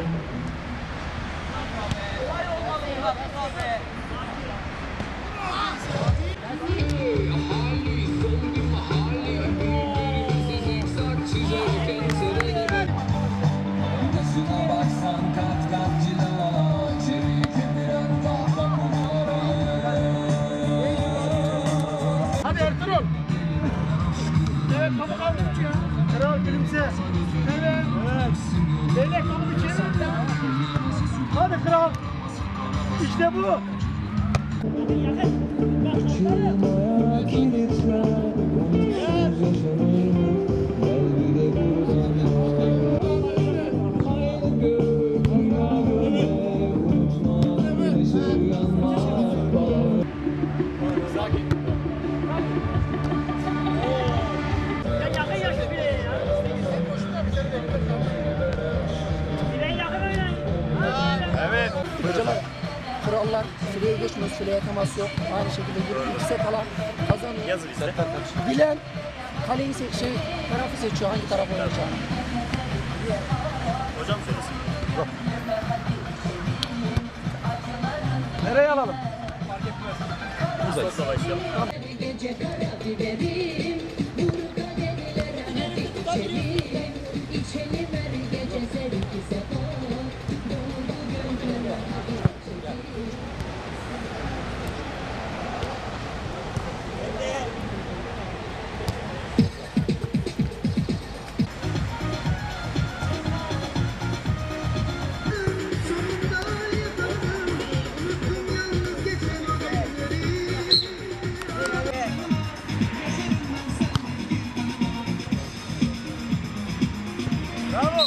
Hadi Ertuğrul. Evet, topu kaldır ya. Kral gülümse. Evet. Leylek topu bir çevir. Hadi kral. İşte bu. Evet. Hocalar, kurallar, fileye geçmiyor, fileye temas yok. Aynı şekilde 22 set alan kazanıyor. Yazı bize. Bilen kaleyi tarafı seçiyor, hangi taraf oynayacağını. Hocam söylesin. Nereye alalım? Buradayız. Başlayalım. Bravo.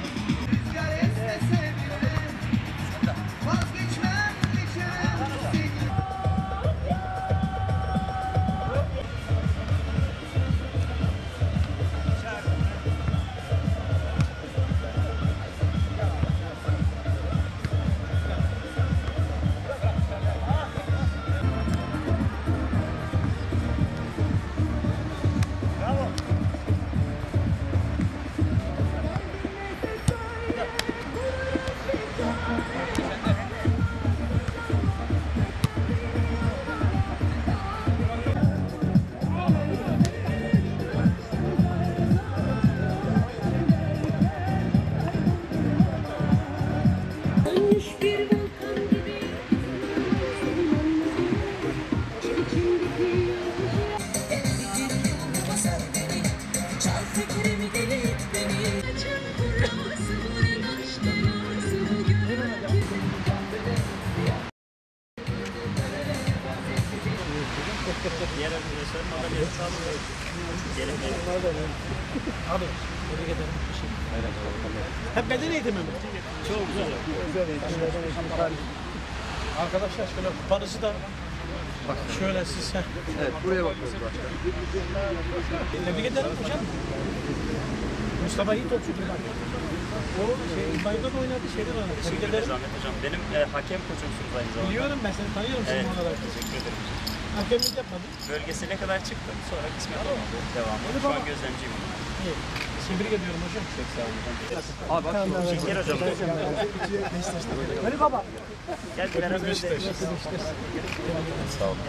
Diğer arkadaşlarım madalyası sağlıyor. Gelin. Abi, tebrik ederim. Hep beden eğitimi mi? Çok güzel. Arkadaşlar şöyle kupanızı da şöyle siz. Evet, buraya bakıyoruz başkanım. Tebrik ederim hocam. Mustafa iyi topçudur bak. O İsmail'de de oynadı, şeyde de oynadı. Teşekkür ederiz Ahmet Hocam. Benim hakem koçumsunuz aynı zamanda. Biliyorum, ben seni tanıyorum Evet, sizin olarak. teşekkür ederim. Hakemlik yapmadın. Bölgesine kadar çıktım. Sonra kısmet olmadı. Devamlı. Şu an gözlemciyim. İyi. Tebrik ediyorum hocam. Çok sağ olun. Abi bak şu Şeker hocam. Ali baba. Gel beraber de. sağ olun.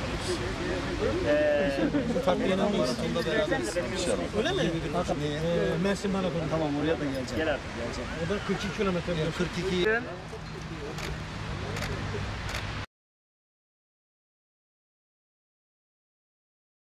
Farklı yanılmayız. Onda beraberiz. Öyle mi? Mersin Maratonu. Tamam, oraya da geleceğim. Gel artık. O da 42 kilometre. 42.